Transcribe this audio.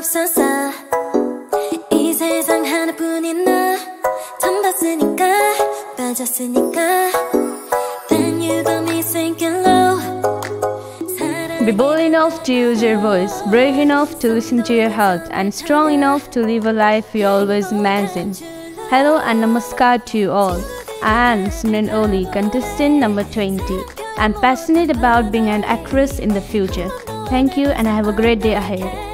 없어서 이 세상 하나뿐인 너 처음 봤으니까 빠졌으니까 Then you got me sinking low. Be bold enough to use your voice, brave enough to listen to your heart, and strong enough to live a life you always imagined. Hello and namaskar to you all. I am Simron, contestant number 20. I'm passionate about being an actress in the future. Thank you and have a great day ahead.